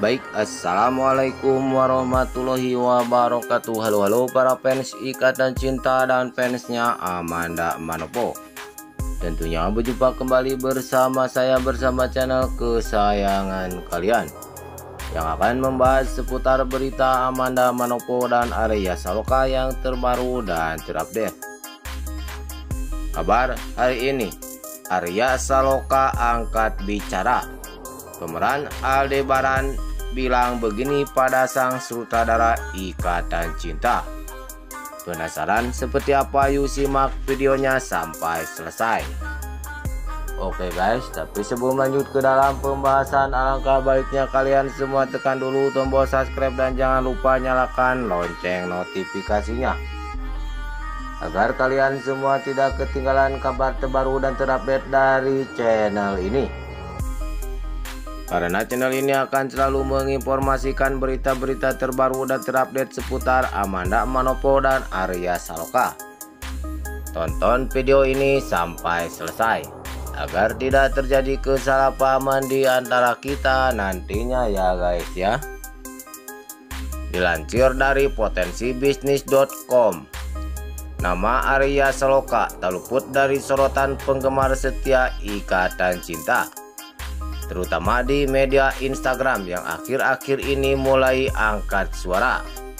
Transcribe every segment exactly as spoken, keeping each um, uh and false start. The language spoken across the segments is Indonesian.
Baik, assalamualaikum warahmatullahi wabarakatuh. Halo halo para fans Ikatan Cinta dan fansnya Amanda Manopo. Tentunya berjumpa kembali bersama saya bersama channel kesayangan kalian yang akan membahas seputar berita Amanda Manopo dan Arya Saloka yang terbaru dan terupdate. Kabar hari ini, Arya Saloka angkat bicara. Pemeran Aldebaran bilang begini pada sang sutradara Ikatan Cinta. Penasaran seperti apa? Yuk simak videonya sampai selesai. Oke guys, tapi sebelum lanjut ke dalam pembahasan, alangkah baiknya kalian semua tekan dulu tombol subscribe dan jangan lupa nyalakan lonceng notifikasinya, agar kalian semua tidak ketinggalan kabar terbaru dan terupdate dari channel ini. Karena channel ini akan selalu menginformasikan berita-berita terbaru dan terupdate seputar Amanda Manopo dan Arya Saloka. Tonton video ini sampai selesai agar tidak terjadi kesalahpahaman di antara kita nantinya ya guys ya. Dilansir dari potensi bisnis dot com, nama Arya Saloka tak luput dari sorotan penggemar setia Ikatan Cinta, terutama di media Instagram yang akhir-akhir ini mulai angkat suara.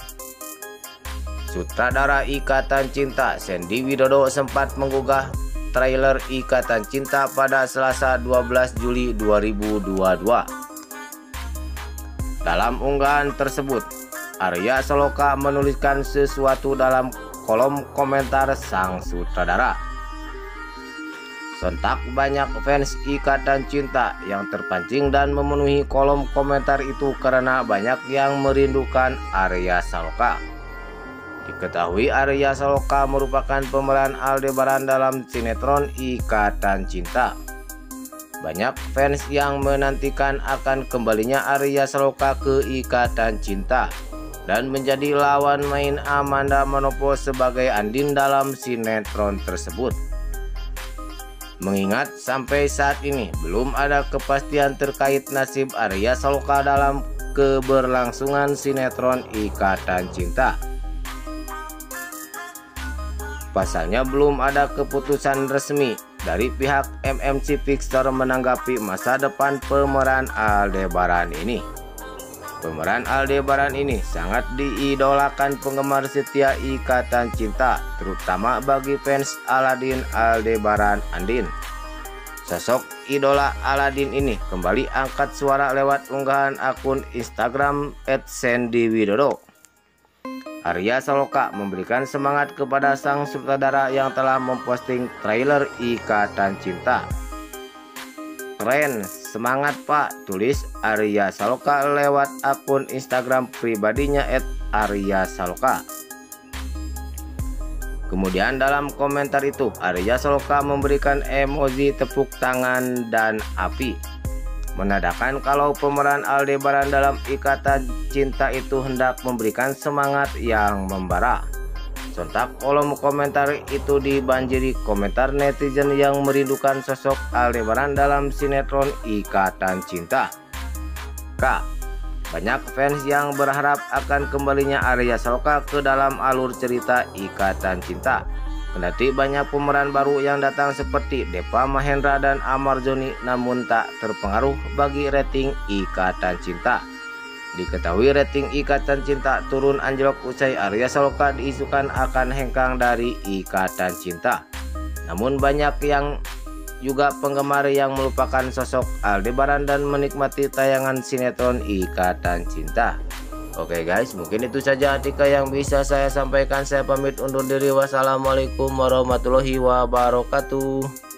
Sutradara Ikatan Cinta Sandy Widodo sempat menggugah trailer Ikatan Cinta pada Selasa dua belas Juli dua ribu dua puluh dua. Dalam unggahan tersebut, Arya Saloka menuliskan sesuatu dalam kolom komentar sang sutradara. Sontak banyak fans Ikatan Cinta yang terpancing dan memenuhi kolom komentar itu karena banyak yang merindukan Arya Saloka. Diketahui Arya Saloka merupakan pemeran Aldebaran dalam sinetron Ikatan Cinta. Banyak fans yang menantikan akan kembalinya Arya Saloka ke Ikatan Cinta dan menjadi lawan main Amanda Manopo sebagai Andin dalam sinetron tersebut. Mengingat sampai saat ini belum ada kepastian terkait nasib Arya Saloka dalam keberlangsungan sinetron Ikatan Cinta. Pasalnya belum ada keputusan resmi dari pihak M M C Pictures menanggapi masa depan pemeran Aldebaran ini. Pemeran Aldebaran ini sangat diidolakan penggemar setia Ikatan Cinta, terutama bagi fans Aladin Aldebaran Andin. Sosok idola Aladin ini kembali angkat suara lewat unggahan akun Instagram et sandy widodo. Arya Saloka memberikan semangat kepada sang sutradara yang telah memposting trailer Ikatan Cinta. "Keren, semangat pak," tulis Arya Saloka lewat akun Instagram pribadinya et arya saloka. Kemudian dalam komentar itu Arya Saloka memberikan emoji tepuk tangan dan api, menandakan kalau pemeran Aldebaran dalam Ikatan Cinta itu hendak memberikan semangat yang membara. Sontak kolom komentar itu dibanjiri komentar netizen yang merindukan sosok Aldebaran dalam sinetron Ikatan Cinta. K. Banyak fans yang berharap akan kembalinya Arya Saloka ke dalam alur cerita Ikatan Cinta. Kendati banyak pemeran baru yang datang seperti Deva Mahendra dan Amar Joni, namun tak terpengaruh bagi rating Ikatan Cinta. Diketahui rating Ikatan Cinta turun anjlok usai Arya Saloka diisukan akan hengkang dari Ikatan Cinta. Namun banyak yang juga penggemar yang melupakan sosok Aldebaran dan menikmati tayangan sinetron Ikatan Cinta. Oke guys, mungkin itu saja artikel yang bisa saya sampaikan. Saya pamit undur diri. Wassalamualaikum warahmatullahi wabarakatuh.